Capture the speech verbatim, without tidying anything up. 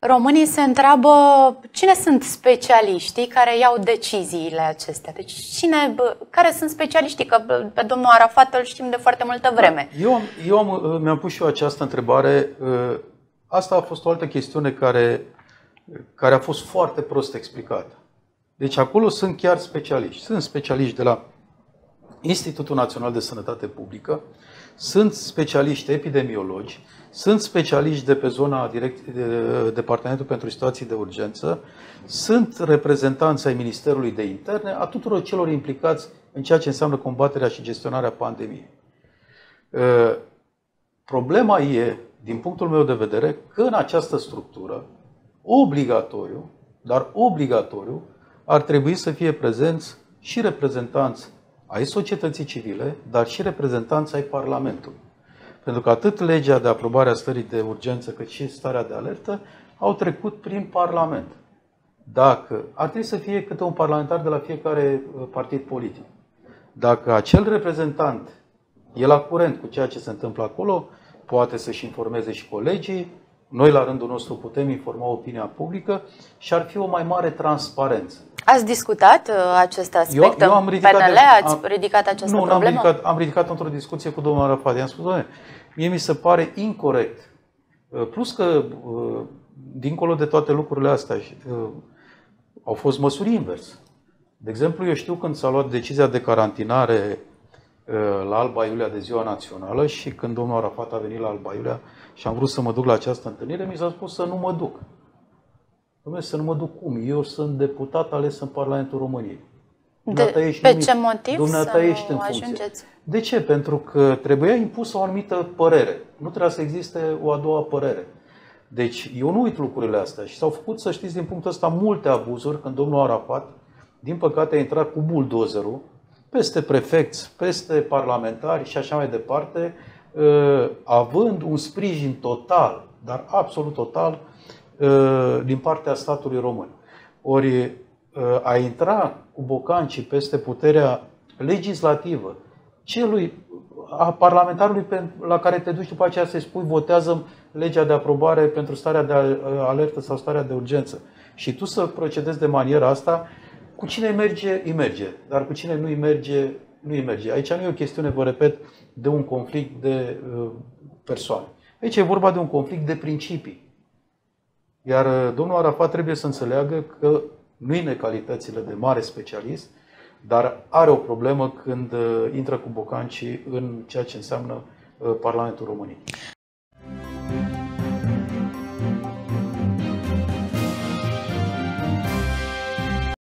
Românii se întreabă cine sunt specialiștii care iau deciziile acestea. Deci cine, care sunt specialiștii? Că pe domnul Arafat îl știm de foarte multă vreme. Eu, am, eu am, mi-am pus și eu această întrebare. Asta a fost o altă chestiune care, care a fost foarte prost explicată. Deci acolo sunt chiar specialiști. Sunt specialiști de la Institutul Național de Sănătate Publică, sunt specialiști epidemiologi, sunt specialiști de pe zona direct, de, Departamentul pentru Situații de Urgență, sunt reprezentanți ai Ministerului de Interne, a tuturor celor implicați în ceea ce înseamnă combaterea și gestionarea pandemiei. Problema e, din punctul meu de vedere, că în această structură, obligatoriu, dar obligatoriu, ar trebui să fie prezenți și reprezentanți ai societății civile, dar și reprezentanți ai Parlamentului. Pentru că atât legea de aprobare a stării de urgență, cât și starea de alertă au trecut prin Parlament. Dacă ar trebui să fie câte un parlamentar de la fiecare partid politic. Dacă acel reprezentant e la curent cu ceea ce se întâmplă acolo, poate să-și informeze și colegii, noi la rândul nostru putem informa opinia publică și ar fi o mai mare transparență. Ați discutat uh, acest aspect eu, eu am ridicat în P N L? De, ați am, ridicat această nu, problemă? Nu, am ridicat, am ridicat într-o discuție cu domnul Arafat. I-am spus, doamne, mie mi se pare incorect. Plus că, dincolo de toate lucrurile astea, au fost măsuri invers. De exemplu, eu știu când s-a luat decizia de carantinare la Alba Iulia de Ziua Națională și când domnul Arafat a venit la Alba Iulia și am vrut să mă duc la această întâlnire, mi s-a spus să nu mă duc. Dom'le, să nu mă duc cum? Eu sunt deputat ales în Parlamentul României. De, pe numit, ce motiv dumneata să ești nu în ajungeți? De ce? Pentru că trebuia impusă o anumită părere. Nu trebuia să existe o a doua părere. Deci eu nu uit lucrurile astea și s-au făcut, să știți, din punctul ăsta multe abuzuri când domnul Arafat, din păcate, a intrat cu buldozerul peste prefecți, peste parlamentari și așa mai departe, având un sprijin total, dar absolut total, din partea statului român. Ori a intra cu bocancii peste puterea legislativă celui, a parlamentarului la care te duci după aceea să-i spui votează legea de aprobare pentru starea de alertă sau starea de urgență și tu să procedezi de maniera asta, cu cine îi merge, îi merge, dar cu cine nu îi merge, nu îi merge. Aici nu e o chestiune, vă repet, de un conflict de uh, persoane. Aici e vorba de un conflict de principii. Iar domnul Arafat trebuie să înțeleagă că nu e necalitățile de mare specialist, dar are o problemă când intră cu bocancii în ceea ce înseamnă Parlamentul României.